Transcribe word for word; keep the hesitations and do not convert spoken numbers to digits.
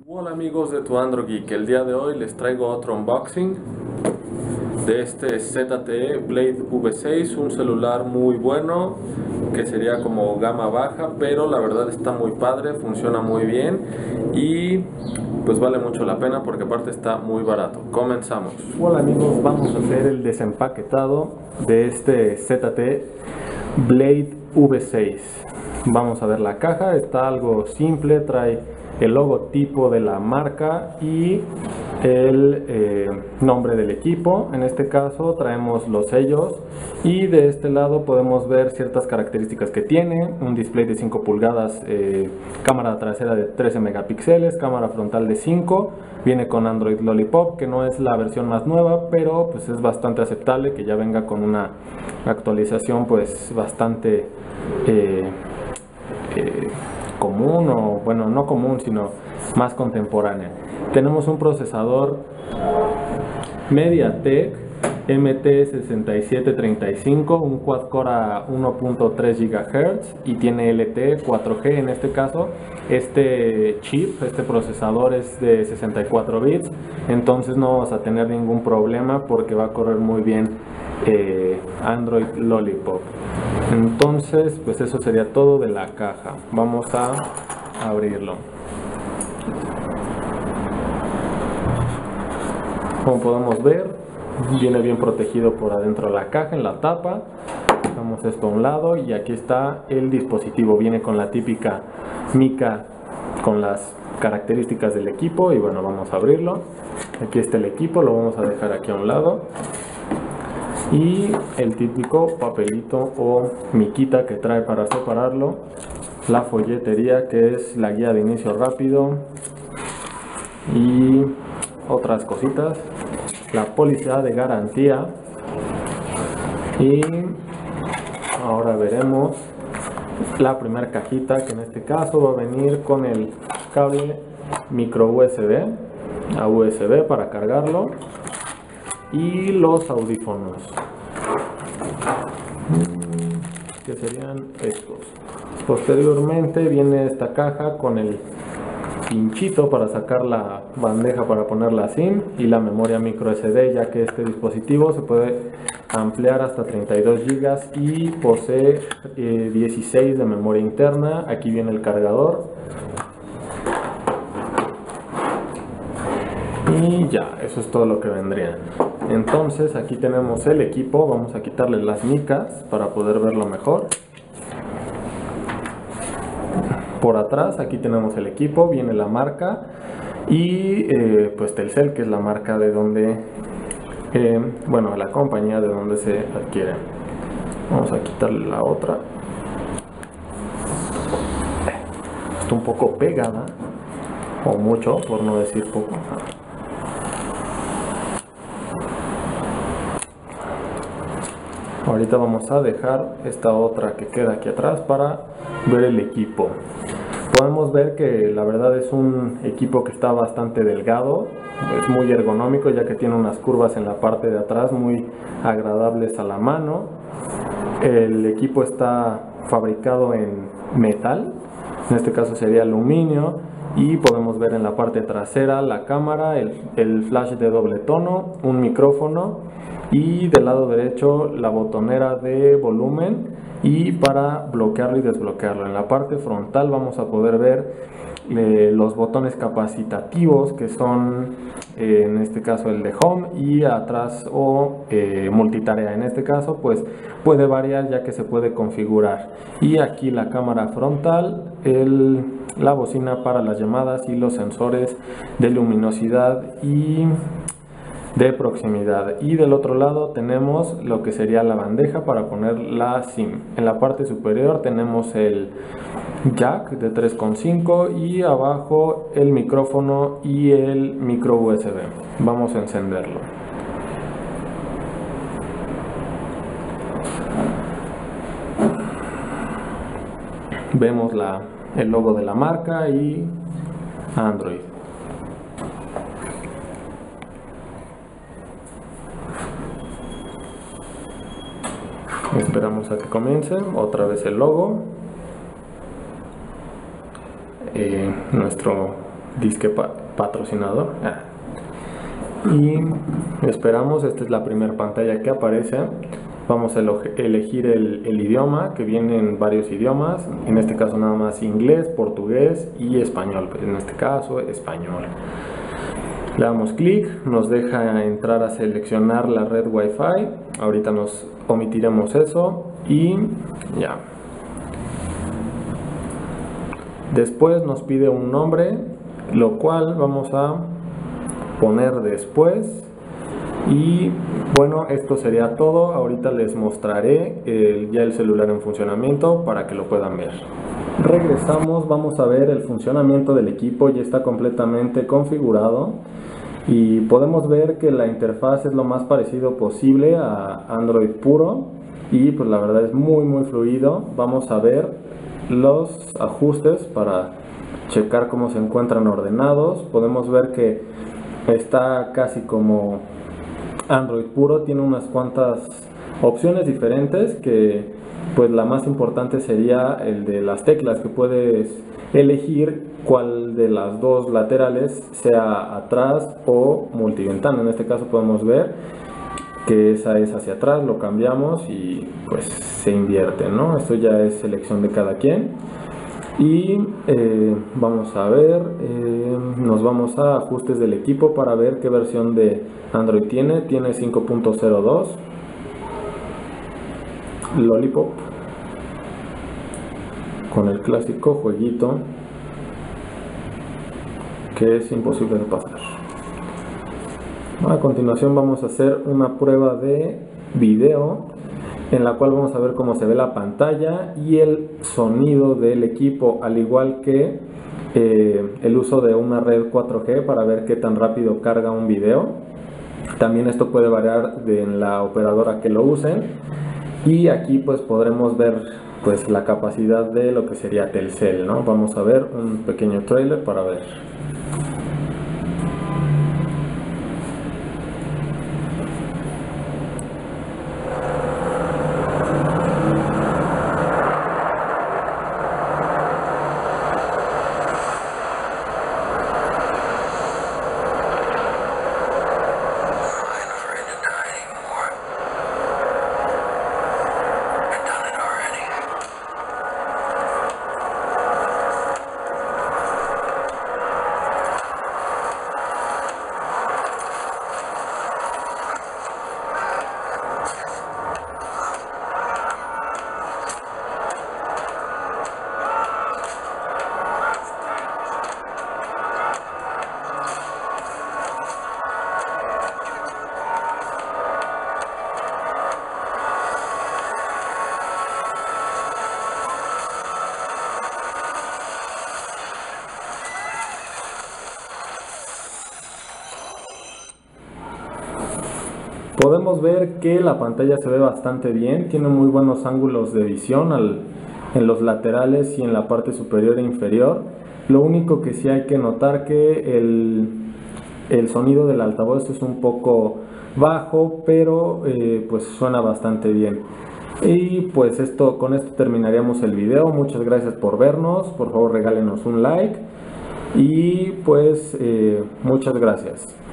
Hola amigos de Tu Android Geek, el día de hoy les traigo otro unboxing de este Z T E Blade V seis, un celular muy bueno que sería como gama baja, pero la verdad está muy padre, funciona muy bien y pues vale mucho la pena porque aparte está muy barato. Comenzamos. Hola amigos, vamos a hacer el desempaquetado de este Z T E Blade V seis. Vamos a ver la caja, está algo simple, trae el logotipo de la marca y el eh, nombre del equipo. En este caso traemos los sellos y de este lado podemos ver ciertas características que tiene: un display de cinco pulgadas, eh, cámara trasera de trece megapíxeles, cámara frontal de cinco, viene con Android Lollipop, que no es la versión más nueva, pero pues es bastante aceptable que ya venga con una actualización pues bastante eh, eh, común, o bueno, no común, sino más contemporánea. Tenemos un procesador MediaTek M T sesenta y siete treinta y cinco, un quad-core a uno punto tres gigahertz y tiene L T E cuatro G. En este caso, este chip, este procesador es de sesenta y cuatro bits, entonces no vamos a tener ningún problema porque va a correr muy bien eh, Android Lollipop. Entonces pues eso sería todo de la caja. Vamos a abrirlo. Como podemos ver, viene bien protegido por adentro de la caja, en la tapa. Dejamos esto a un lado y aquí está el dispositivo. Viene con la típica mica con las características del equipo y bueno, vamos a abrirlo. Aquí está el equipo, lo vamos a dejar aquí a un lado. Y el típico papelito o miquita que trae para separarlo, la folletería, que es la guía de inicio rápido y otras cositas, la póliza de garantía, y ahora veremos la primera cajita, que en este caso va a venir con el cable micro U S B a U S B para cargarlo y los audífonos, que serían estos. Posteriormente viene esta caja con el pinchito para sacar la bandeja para poner la SIM y la memoria micro S D, ya que este dispositivo se puede ampliar hasta treinta y dos gigas y posee eh, dieciséis de memoria interna. Aquí viene el cargador y ya, eso es todo lo que vendría. Entonces aquí tenemos el equipo, vamos a quitarle las micas para poder verlo mejor. Por atrás aquí tenemos el equipo, viene la marca y eh, pues Telcel, que es la marca de donde, eh, bueno, la compañía de donde se adquiere. Vamos a quitarle la otra. Está un poco pegada, o mucho, por no decir poco. Ahorita vamos a dejar esta otra que queda aquí atrás para ver el equipo. Podemos ver que la verdad es un equipo que está bastante delgado, es muy ergonómico ya que tiene unas curvas en la parte de atrás muy agradables a la mano. El equipo está fabricado en metal, en este caso sería aluminio, y podemos ver en la parte trasera la cámara, el, el flash de doble tono, un micrófono y del lado derecho la botonera de volumen y para bloquearlo y desbloquearlo. En la parte frontal vamos a poder ver eh, los botones capacitativos, que son eh, en este caso el de home y atrás o eh, multitarea. En este caso pues puede variar ya que se puede configurar. Y aquí la cámara frontal, el, la bocina para las llamadas y los sensores de luminosidad y de proximidad. Y del otro lado tenemos lo que sería la bandeja para poner la SIM. En la parte superior tenemos el jack de tres punto cinco y abajo el micrófono y el micro U S B. Vamos a encenderlo. Vemos la, el logo de la marca y Android. Esperamos a que comience. Otra vez el logo, eh, nuestro disque pa patrocinador. Ah. Y esperamos, esta es la primera pantalla que aparece. Vamos a elegir el, el idioma, que vienen varios idiomas, en este caso nada más inglés, portugués y español, en este caso español. Le damos clic, nos deja entrar a seleccionar la red Wi-Fi, ahorita nos omitiremos eso y ya. Después nos pide un nombre, lo cual vamos a poner después. Y bueno, esto sería todo. Ahorita les mostraré el, ya el celular en funcionamiento para que lo puedan ver. Regresamos, vamos a ver el funcionamiento del equipo. Ya está completamente configurado y podemos ver que la interfaz es lo más parecido posible a Android puro y pues la verdad es muy muy fluido. Vamos a ver los ajustes para checar cómo se encuentran ordenados. Podemos ver que está casi como Android puro, tiene unas cuantas opciones diferentes, que pues la más importante sería el de las teclas, que puedes elegir cuál de las dos laterales sea atrás o multiventana. En este caso podemos ver que esa es hacia atrás, lo cambiamos y pues se invierte, ¿no? Esto ya es selección de cada quien. Y eh, vamos a ver, eh, nos vamos a ajustes del equipo para ver qué versión de Android tiene. Tiene cinco punto cero dos, Lollipop, con el clásico jueguito que es imposible de pasar. A continuación vamos a hacer una prueba de video, en la cual vamos a ver cómo se ve la pantalla y el sonido del equipo, al igual que eh, el uso de una red cuatro G para ver qué tan rápido carga un video. También esto puede variar de en la operadora que lo usen, y aquí pues podremos ver pues la capacidad de lo que sería Telcel, ¿no? Vamos a ver un pequeño trailer para ver. Podemos ver que la pantalla se ve bastante bien, tiene muy buenos ángulos de visión al, en los laterales y en la parte superior e inferior. Lo único que sí hay que notar que el, el sonido del altavoz es un poco bajo, pero eh, pues suena bastante bien. Y pues esto, con esto terminaríamos el video. Muchas gracias por vernos, por favor regálenos un like y pues eh, muchas gracias.